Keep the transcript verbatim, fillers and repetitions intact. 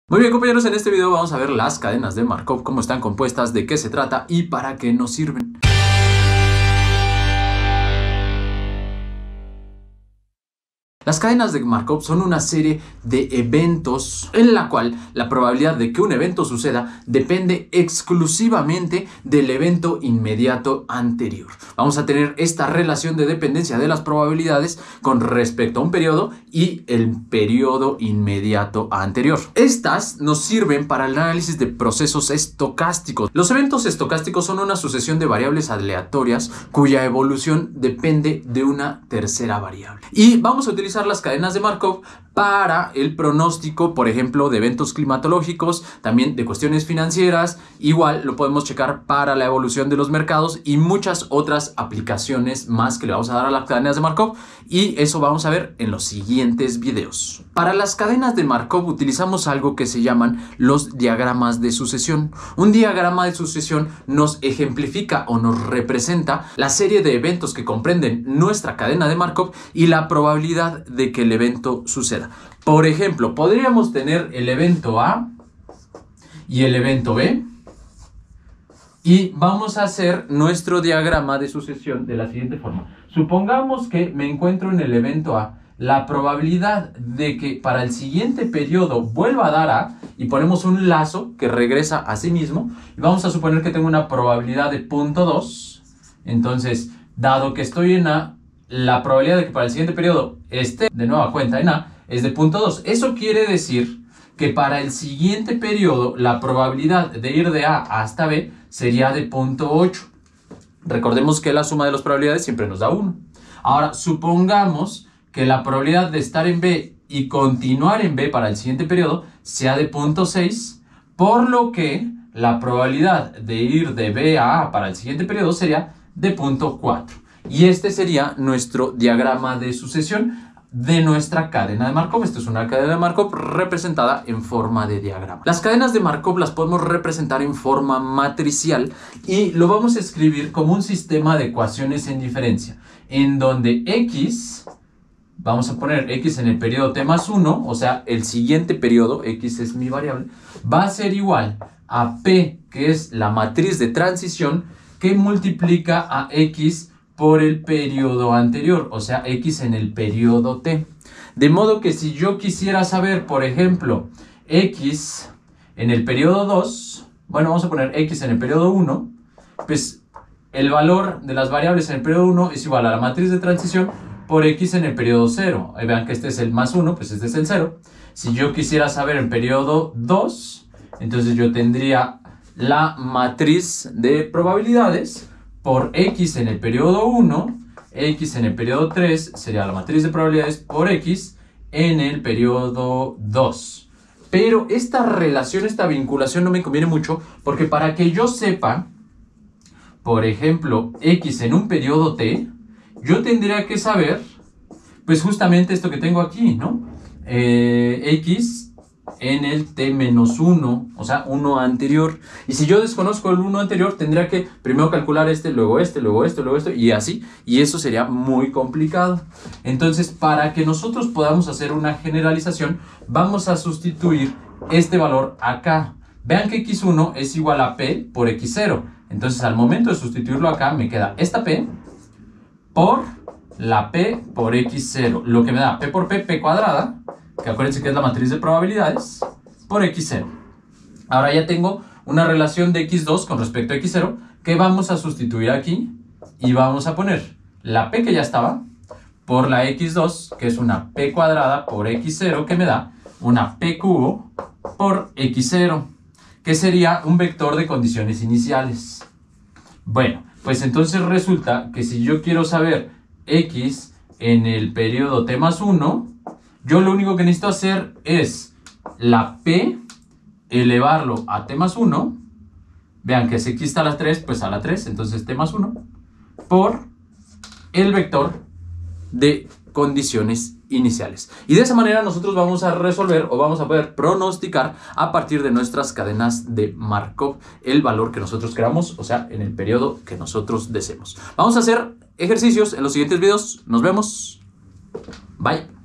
Muy bien, compañeros, en este video vamos a ver las cadenas de Markov, cómo están compuestas, de qué se trata y para qué nos sirven. Las cadenas de Markov son una serie de eventos en la cual la probabilidad de que un evento suceda depende exclusivamente del evento inmediato anterior. Vamos a tener esta relación de dependencia de las probabilidades con respecto a un periodo y el periodo inmediato anterior. Estas nos sirven para el análisis de procesos estocásticos. Los eventos estocásticos son una sucesión de variables aleatorias cuya evolución depende de una tercera variable. Y vamos a utilizar las cadenas de Markov para el pronóstico, por ejemplo, de eventos climatológicos, también de cuestiones financieras. Igual lo podemos checar para la evolución de los mercados y muchas otras aplicaciones más que le vamos a dar a las cadenas de Markov, y eso vamos a ver en los siguientes videos. Para las cadenas de Markov utilizamos algo que se llaman los diagramas de sucesión. Un diagrama de sucesión nos ejemplifica o nos representa la serie de eventos que comprenden nuestra cadena de Markov y la probabilidad de que el evento suceda. Por ejemplo, podríamos tener el evento A y el evento B, y vamos a hacer nuestro diagrama de sucesión de la siguiente forma. Supongamos que me encuentro en el evento A. La probabilidad de que para el siguiente periodo vuelva a dar A, y ponemos un lazo que regresa a sí mismo, y vamos a suponer que tengo una probabilidad de punto dos. Entonces, dado que estoy en A, la probabilidad de que para el siguiente periodo esté de nueva cuenta en A es de punto dos. Eso quiere decir que para el siguiente periodo la probabilidad de ir de A hasta B sería de punto ocho. Recordemos que la suma de las probabilidades siempre nos da uno. Ahora, supongamos que la probabilidad de estar en B y continuar en B para el siguiente periodo sea de punto seis, por lo que la probabilidad de ir de B a A para el siguiente periodo sería de punto cuatro. Y este sería nuestro diagrama de sucesión de nuestra cadena de Markov. Esto es una cadena de Markov representada en forma de diagrama. Las cadenas de Markov las podemos representar en forma matricial y lo vamos a escribir como un sistema de ecuaciones en diferencia, en donde X, vamos a poner X en el periodo T más uno, o sea, el siguiente periodo, X es mi variable, va a ser igual a P, que es la matriz de transición, que multiplica a X por el periodo anterior, o sea, X en el periodo T. De modo que si yo quisiera saber, por ejemplo, X en el periodo dos, bueno, vamos a poner X en el periodo uno, pues el valor de las variables en el periodo uno es igual a la matriz de transición por X en el periodo cero. Ahí vean que este es el más uno, pues este es el cero. Si yo quisiera saber el periodo dos, entonces yo tendría la matriz de probabilidades por X en el periodo uno, X en el periodo tres sería la matriz de probabilidades por X en el periodo dos. Pero esta relación, esta vinculación no me conviene mucho, porque para que yo sepa, por ejemplo, X en un periodo T, yo tendría que saber, pues justamente esto que tengo aquí, ¿no? Eh, X en el T menos uno, o sea, uno anterior. Y si yo desconozco el uno anterior, tendría que primero calcular este, luego este, luego este, luego esto, y así. Y eso sería muy complicado. Entonces, para que nosotros podamos hacer una generalización, vamos a sustituir este valor acá. Vean que X uno es igual a P por X cero. Entonces, al momento de sustituirlo acá, me queda esta P por la P por X cero. Lo que me da P por P, P cuadrada, que acuérdense que es la matriz de probabilidades, por X cero. Ahora ya tengo una relación de X dos con respecto a X cero que vamos a sustituir aquí y vamos a poner la P que ya estaba por la X dos, que es una P cuadrada por X cero, que me da una P cubo por X cero, que sería un vector de condiciones iniciales. Bueno, pues entonces resulta que si yo quiero saber X en el periodo T más uno, yo lo único que necesito hacer es la P elevarlo a T más uno. Vean que si aquí está la tres, pues a la tres, entonces T más uno, por el vector de condiciones iniciales. Y de esa manera nosotros vamos a resolver o vamos a poder pronosticar a partir de nuestras cadenas de Markov el valor que nosotros queramos, o sea, en el periodo que nosotros deseemos. Vamos a hacer ejercicios en los siguientes videos. Nos vemos. Bye.